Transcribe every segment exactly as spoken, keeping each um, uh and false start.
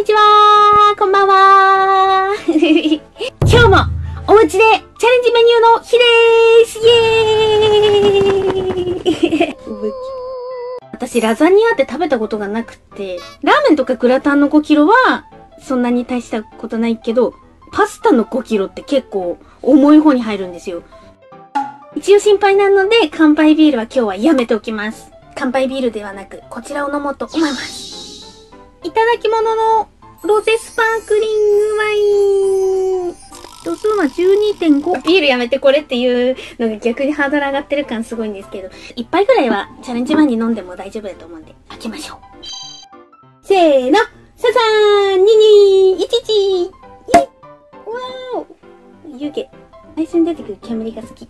にちは、こんばんは。今日もお家でチャレンジメニューの日でーす。イエーイ私、ラザニアって食べたことがなくて、ラーメンとかグラタンのごキロはそんなに大したことないけど、パスタのごキロって結構重い方に入るんですよ。一応心配なので、乾杯ビールは今日はやめておきます。乾杯ビールではなく、こちらを飲もうと思います。いただき物のロゼスパークリングワイン。度数は じゅうにてんご。ビールやめてこれっていうのが逆にハードル上がってる感すごいんですけど、一杯ぐらいはチャレンジ前に飲んでも大丈夫だと思うんで、開けましょう。せーの、さんさん、にに、いちいち、イェイ！わーお！湯気。最初に出てくる煙が好き。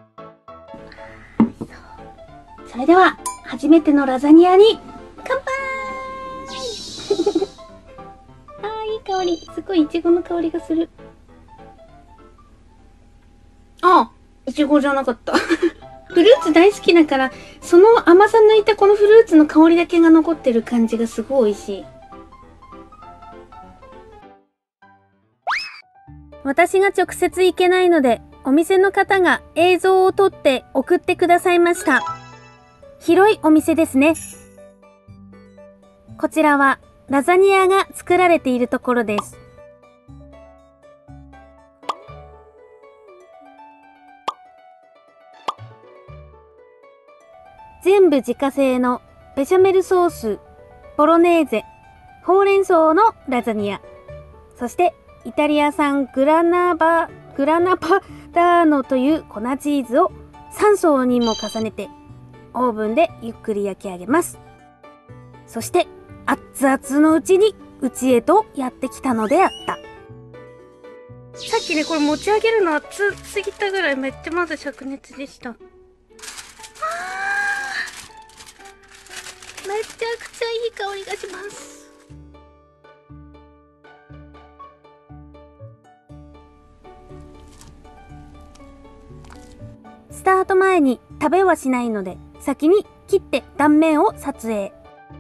それでは、初めてのラザニアに、乾杯あー、いい香り。すごいイチゴの香りがする。あ、イチゴじゃなかった。フルーツ大好きだから、その甘さ抜いたこのフルーツの香りだけが残ってる感じがすごい美味しい。私が直接行けないので、お店の方が映像を撮って送ってくださいました。広いお店ですね。こちらはラザニアが作られているところです。全部自家製のベシャメルソース、ボロネーゼ、ほうれん草のラザニア、そしてイタリア産グラナバ、グラナパダーノという粉チーズをさん層にも重ねてオーブンでゆっくり焼き上げます。そして熱々のうちに家へとやってきたのであった。さっきね、これ持ち上げるの熱すぎたぐらいめっちゃまだ灼熱でした。めちゃくちゃいい香りがします。スタート前に食べはしないので、先に切って断面を撮影。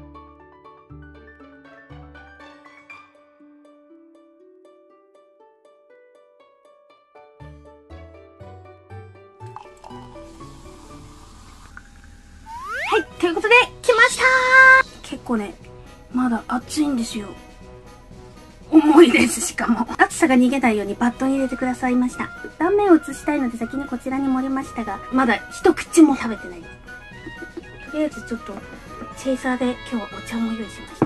はい、ということで、来ましたー。結構ね、まだ熱いんですよ。重いです、しかも。熱さが逃げないようにバットに入れてくださいました。断面を移したいので先にこちらに盛りましたが、まだ一口も食べてないです。とりあえずちょっと、チェイサーで今日はお茶も用意しました。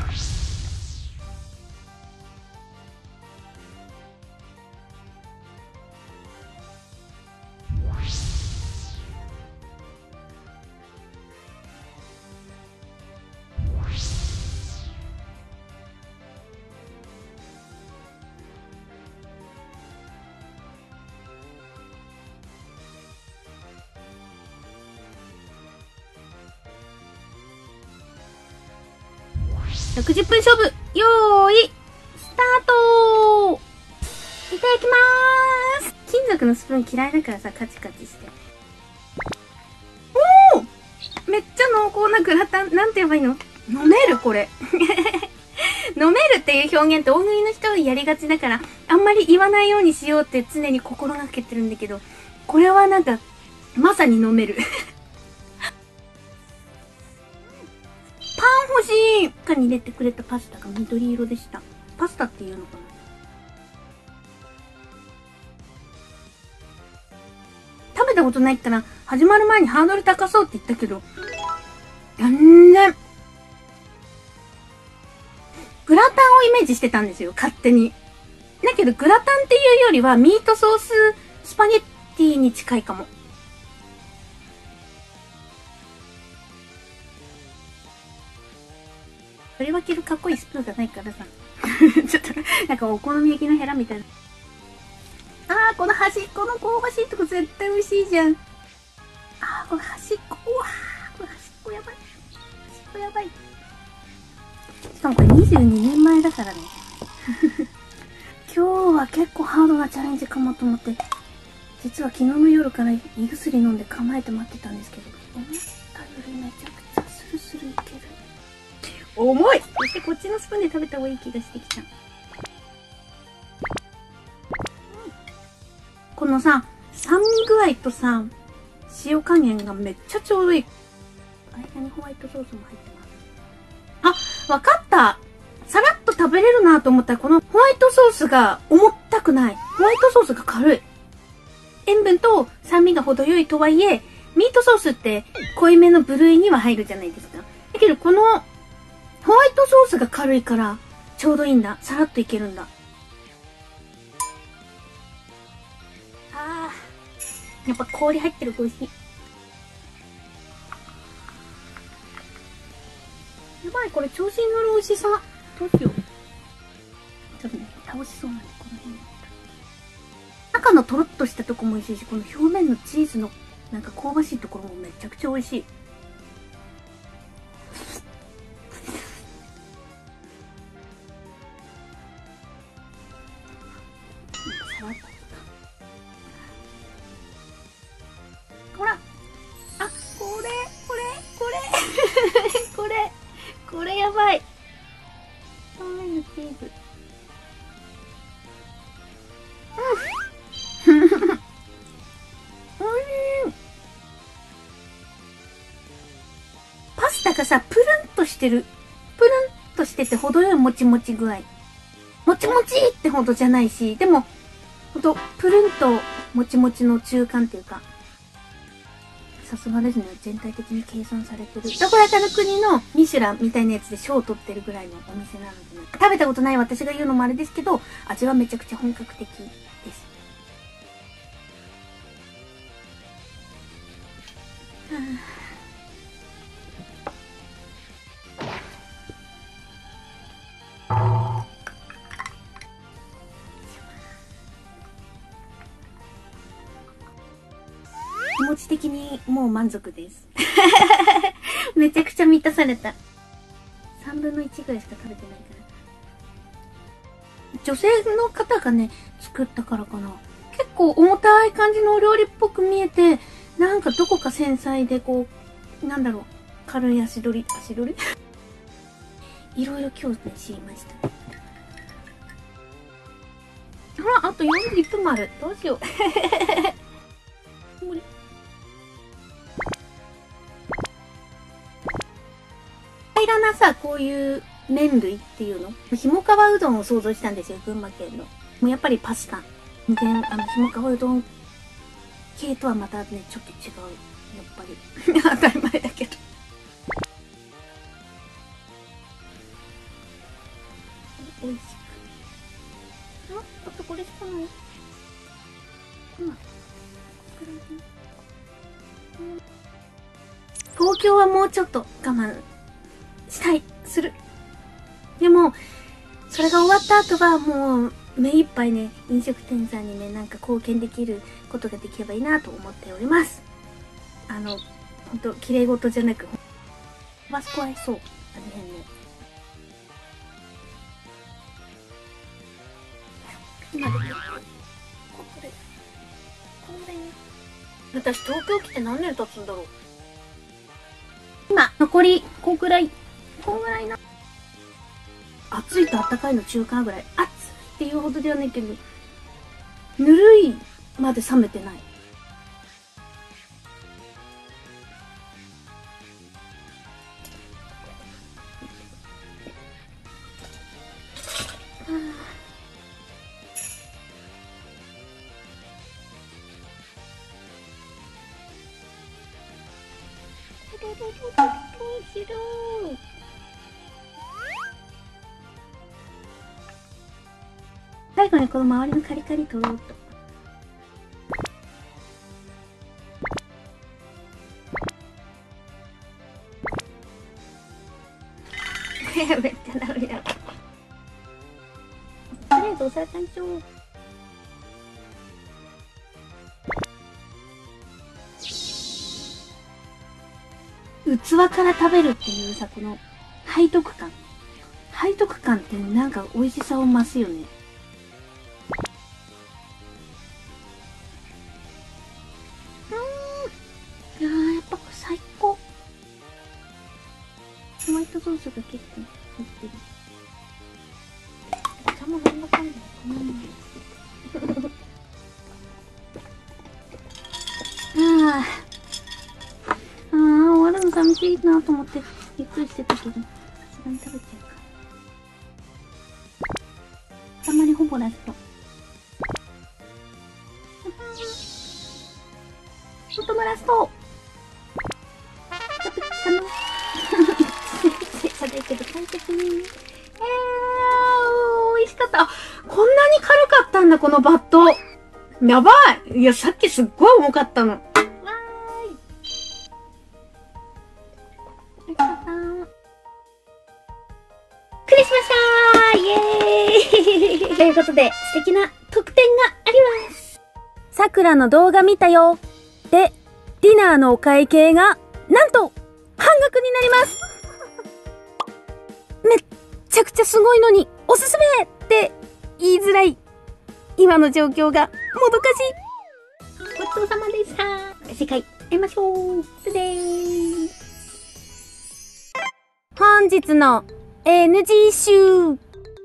ろくじゅっぷん勝負、よーい、スタートー。いただきまーす。金属のスプーン嫌いだからさ、カチカチして。おー、めっちゃ濃厚なグラタン。なんて言えばいいの？飲めるこれ。飲めるっていう表現って大食いの人がやりがちだから、あんまり言わないようにしようって常に心がけてるんだけど、これはなんか、まさに飲める。パン欲しい。中に入れてくれたパスタが緑色でした。パスタっていうのかな。食べたことないったら、始まる前にハードル高そうって言ったけど、全然。グラタンをイメージしてたんですよ、勝手に。だけど、グラタンっていうよりは、ミートソーススパゲッティに近いかも。取り分けるかっこいいスプーンがないからさ。ちょっと、なんかお好み焼きのヘラみたいな。あー、この端っこの香ばしいとこ絶対美味しいじゃん。あー、この端っこ、うわー、この端っこやばい。端っこやばい。しかもこれにじゅうにねんまえだからね。今日は結構ハードなチャレンジかもと思って、実は昨日の夜から胃薬飲んで構えて待ってたんですけど、思ったよりめちゃくちゃスルスルいける。 重い。そしてこっちのスプーンで食べた方がいい気がしてきた。このさ、酸味具合とさ、塩加減がめっちゃちょうどいい。間にホワイトソースも入ってます。あ、わかった。さらっと食べれるなと思ったら、このホワイトソースが重たくない。ホワイトソースが軽い。塩分と酸味が程よいとはいえ、ミートソースって濃いめの部類には入るじゃないですか。だけどこのホワイトソースが軽いからちょうどいいんだ。さらっといけるんだ。あー、やっぱ氷入ってると美味しい。やばい、これ調子に乗る美味しさ。どうしよう。ちょっとね、倒しそうなんで、この辺に。中のトロッとしたとこも美味しいし、この表面のチーズのなんか香ばしいところもめちゃくちゃ美味しい。ほら、あ、これ、これ、これ、これ、これやばい。表面のチーズ。うん。おいしい。パスタがさ、プルンとしてる。プルンとしてて程よいもちもち具合。もちもちってほどじゃないし、でも、ほんと、プルンともちもちの中間っていうか、さすがですね。全体的に計算されてる。どこらかの国のミシュランみたいなやつで賞を取ってるぐらいのお店なので、ね、食べたことない私が言うのもあれですけど、味はめちゃくちゃ本格的です。はあ、気持ち的にもう満足です。めちゃくちゃ満たされた。さんぶんのいちぐらいしか食べてないから。女性の方がね、作ったからかな。結構重たい感じのお料理っぽく見えて、なんかどこか繊細でこう、なんだろう、軽い足取り、足取りいろいろ今日ね、知りました。ほら、あとよんじゅっぷんもある。どうしよう。無理。平らなさ、こういう麺類っていうの、ひもかわうどんを想像したんですよ、群馬県の。もうやっぱりパスタ。全然、あの、ひもかわうどん系とはまたね、ちょっと違う。やっぱり。当たり前だけど。美味しく。あ、あとこれしかない。今。東京はもうちょっと我慢したい、する。でも、それが終わった後はもう目いっぱいね、飲食店さんにね、なんか貢献できることができればいいなと思っております。あの、ほんと、綺麗事じゃなく、バスコ合いそう。あの辺の。今できる。これ。これ。私、東京来て何年経つんだろう。今、残り、こんぐらい。こんぐらいな。暑いと暖かいの中間ぐらい。暑いっていうほどではないけど、ぬるいまで冷めてない。最後にこの周りのカリカリ取ろうと。めっちゃダメだ。とりあえずお皿単調。器から食べるっていうさ、この背徳感。背徳感ってなんか美味しさを増すよね。うーん。いやー、やっぱこれ最高。ホワイトソースが結構。 あー、終わるの寂しいなと思ってゆっくりしてたけど、さすがに食べちゃうか。あんまりほぼラスト。本当のラスト食べたの食べるけど大切に。えー、美味しかった。あ、こんなに軽かったんだ、このバット。やばい。いや、さっきすっごい重かったの。わーい。美味しかったー。クリしましたー、イエーイということで、素敵な特典があります。 さくらの動画見たよ。で、ディナーのお会計が、なんと、半額になります。めっちゃくちゃすごいのに、おすすめって言いづらい。今の状況がもどかしい。 ごちそうさまでした。次回会いましょう。ででーん。 本日の エヌジー 集。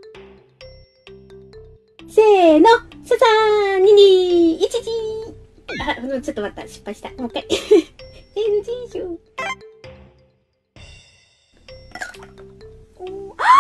せーの、ささーん、にに、いちじー。あ、ちょっと待った。失敗した。もう一回。エヌジー 集。おー、あ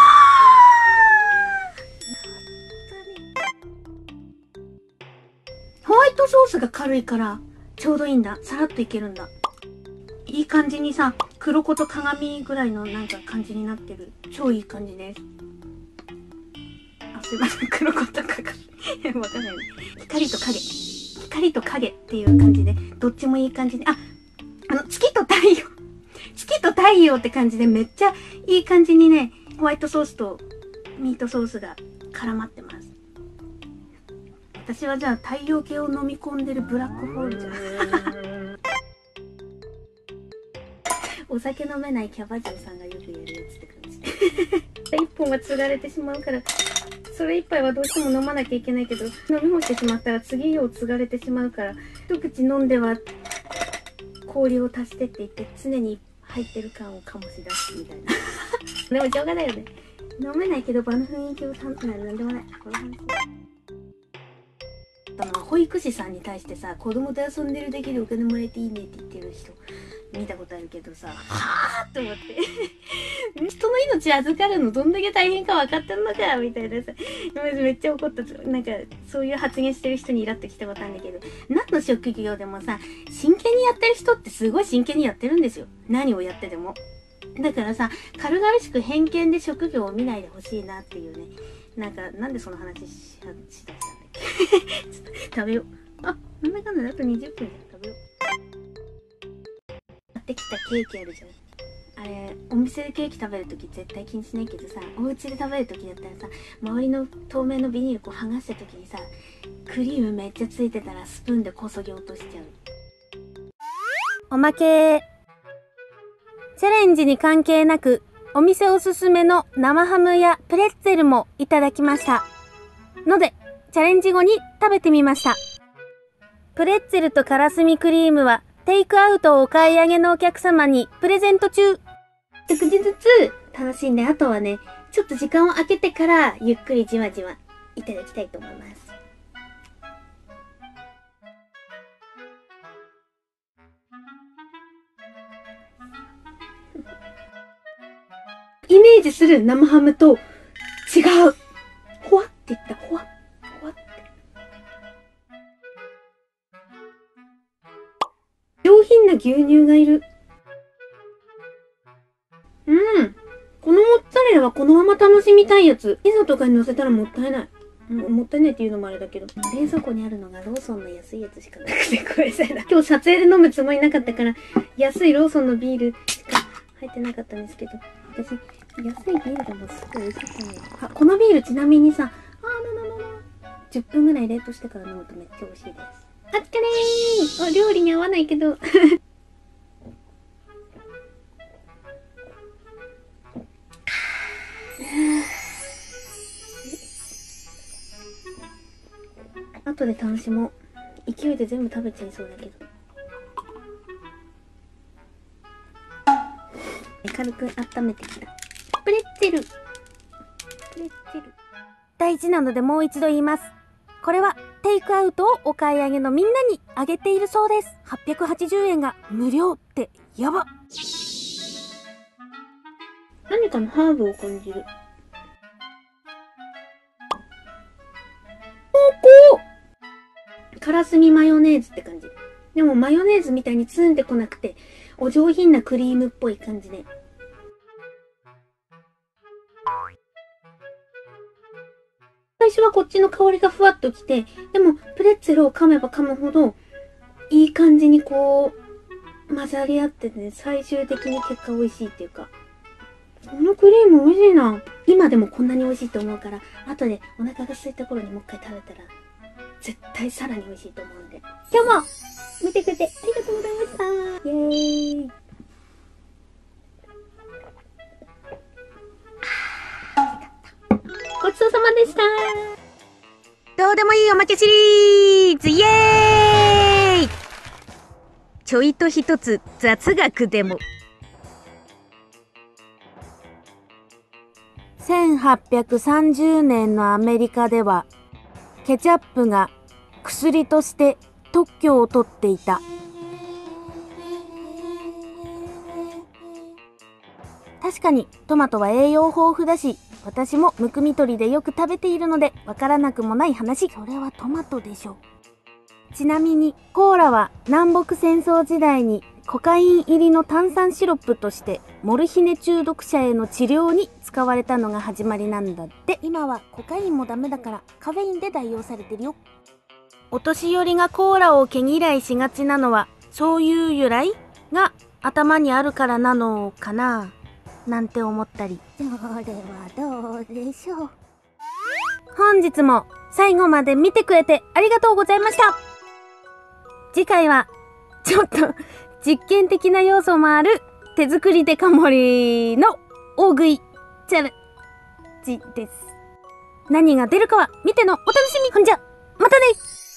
ーホワイトソースが軽いから、ちょうどいいんだ。さらっといけるんだ。いい感じにさ、黒子と鏡ぐらいのなんか感じになってる。超いい感じです。あ、すいません。黒子と鏡。わかんないね。光と影。光と影っていう感じで、どっちもいい感じで、あ、あの、月と太陽。月と太陽って感じでめっちゃいい感じにね、ホワイトソースとミートソースが絡まってます。私はじゃあ太陽系を飲み込んでるブラックホールじゃん。お酒飲めないキャバ嬢さんがよくやるやつって感じ。一本は継がれてしまうから、それ一杯はどうしても飲まなきゃいけないけど、飲み干してしまったら次を継がれてしまうから、一口飲んでは氷を足してって言って常に入ってる感を醸し出すみたいな。でもしょうがないよね。飲めないけど場の雰囲気を担当なんでもない。この話。あの保育士さんに対してさ、子供と遊んでるだけでお金もらえていいねって言ってる人見たことあるけどさ、はぁーって思って人の命預かるのどんだけ大変か分かってんのかみたいなさ、めっちゃ怒った。なんかそういう発言してる人にイラッときたことあるんだけど、何の職業でもさ、真剣にやってる人ってすごい真剣にやってるんですよ。何をやってでも。だからさ、軽々しく偏見で職業を見ないでほしいなっていうね。なんか、なんでその話し、しだしたんだっけちょっと食べよう。あ、なんだかんだあとにじゅっぷんじゃん。食べよう。買ってきたケーキあるじゃん。あれ、お店でケーキ食べるとき絶対気にしないけどさ、お家で食べるときだったらさ、周りの透明のビニールこう剥がしたときにさ、クリームめっちゃついてたらスプーンでこそぎ落としちゃう。 おまけ。チャレンジに関係なく、お店おすすめの生ハムやプレッツェルもいただきました。ので、チャレンジ後に食べてみました。プレッツェルとカラスミクリームは、テイクアウトをお買い上げのお客様にプレゼント中。 一口ずつ楽しんで、あとはね、ちょっと時間を空けてからゆっくりじわじわいただきたいと思います。イメージする生ハムと違う。ほわって言った。ほわ。ほわって。上品な牛乳がいる。うん。このモッツァレラはこのまま楽しみたいやつ。ピザとかに乗せたらもったいない。ももったいないっていうのもあれだけど。冷蔵庫にあるのがローソンの安いやつしかなくて、これさ、今日撮影で飲むつもりなかったから、安いローソンのビールしか入ってなかったんですけど、私、安いビールでもすごい美味しかったね。あ、このビールちなみにさ、あーななななじゅっぷんぐらい冷凍してから飲むとめっちゃ美味しいです。あっかれー、お料理に合わないけど。後で楽しもう。勢いで全部食べちゃいそうだけど。軽く温めてきた。プレッツェル。プレッツェル。 大事なのでもう一度言います。これはテイクアウトをお買い上げのみんなにあげているそうです。はっぴゃくはちじゅうえんが無料ってやば。 何かのハーブを感じる。ここからすみマヨネーズって感じ。でもマヨネーズみたいにツンってこなくて、お上品なクリームっぽい感じで。最初はこっちの香りがふわっときて、でもプレッツェルを噛めば噛むほど、いい感じにこう、混ざり合ってて、ね、最終的に結果美味しいっていうか。このクリーム美味しいな。今でもこんなに美味しいと思うから、後でお腹が空いた頃にもう一回食べたら、絶対さらに美味しいと思うんで。今日も見てくれてありがとうございました。イエーイ。ごちそうさまでした。 どうでもいいおまけシリーズイエーイ。ちょいと一つ雑学でも。せんはっぴゃくさんじゅうねんのアメリカではケチャップが薬として特許を取っていた。確かにトマトは栄養豊富だし、私もむくみ取りでよく食べているのでわからなくもない話。それはトマトでしょ。ちなみにコーラは南北戦争時代にコカイン入りの炭酸シロップとしてモルヒネ中毒者への治療に使われたのが始まりなんだって。今はコカインもダメだからカフェインで代用されてるよ。お年寄りがコーラを毛嫌いしがちなのはそういう由来が頭にあるからなのかななんて思ったり。それはどうでしょう。本日も最後まで見てくれてありがとうございました。次回はちょっと実験的な要素もある手作りデカ盛りの大食いチャレンジです。何が出るかは見てのお楽しみ。ほんじゃまたね。